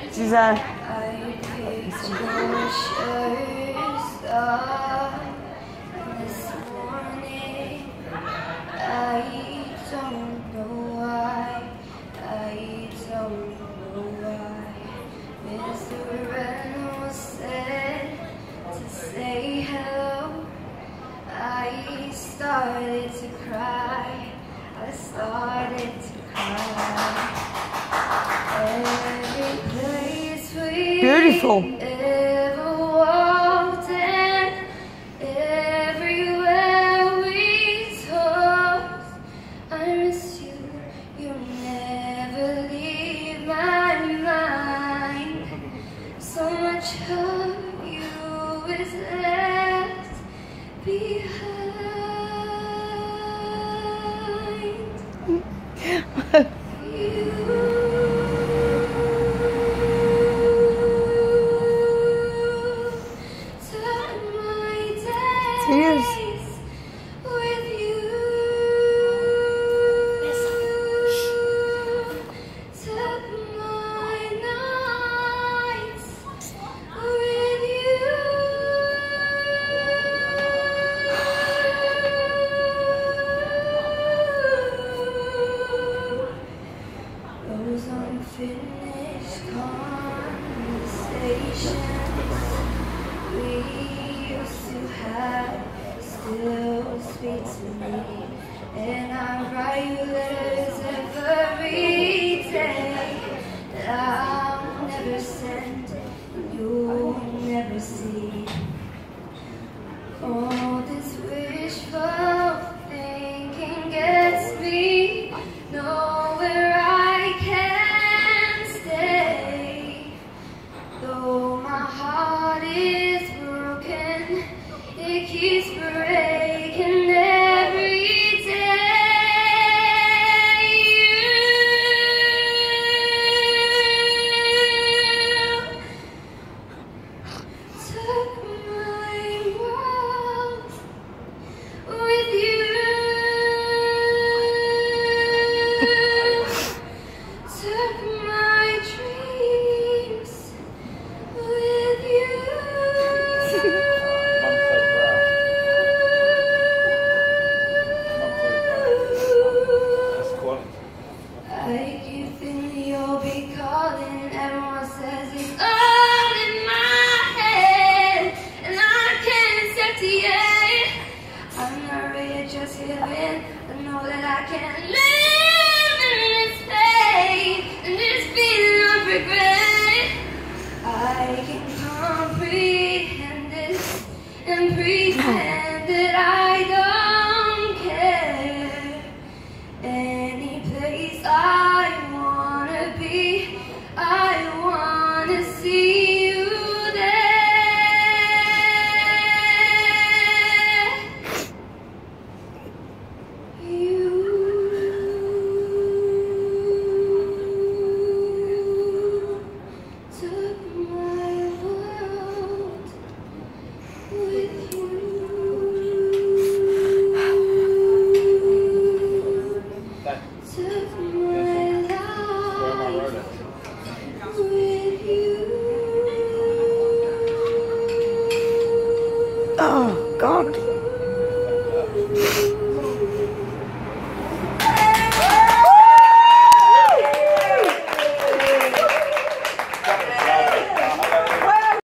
She's this morning, I don't know why. I don't know why. Mr. Reynolds said to say hello. I started to cry. I started to cry. Every place we beautiful. ever walked in, everywhere we talked, I miss you. You never leave my mind. So much of you is left behind. Tears. With you, took my nights with you. Those unfinished conversations we used to have still speak to me, and I write you letters every day that I'll never send and you'll never see. All this wishful thinking gets me nowhere I can stay. Though my heart is broken, it keeps breaking every day. You took my world with you, took my dreams with you. I keep thinking you'll be calling. Everyone says it's